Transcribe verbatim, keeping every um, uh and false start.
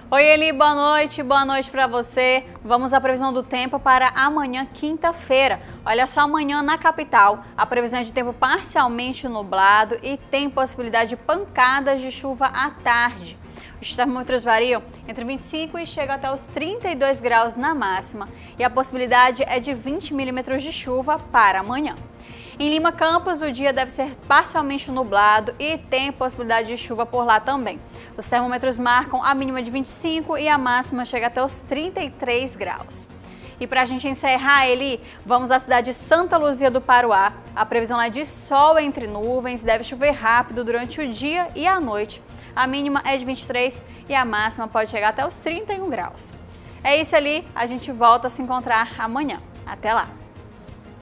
Oi Eli, boa noite, boa noite para você. Vamos à previsão do tempo para amanhã, quinta-feira. Olha só, amanhã na capital, a previsão é de tempo parcialmente nublado e tem possibilidade de pancadas de chuva à tarde. Os termômetros variam entre vinte e cinco e chegam até os trinta e dois graus na máxima e a possibilidade é de vinte milímetros de chuva para amanhã. Em Lima Campos, o dia deve ser parcialmente nublado e tem possibilidade de chuva por lá também. Os termômetros marcam a mínima de vinte e cinco e a máxima chega até os trinta e três graus. E para a gente encerrar, Eli, vamos à cidade de Santa Luzia do Paruá. A previsão é de sol entre nuvens, deve chover rápido durante o dia e a noite. A mínima é de vinte e três e a máxima pode chegar até os trinta e um graus. É isso, Eli, a gente volta a se encontrar amanhã. Até lá!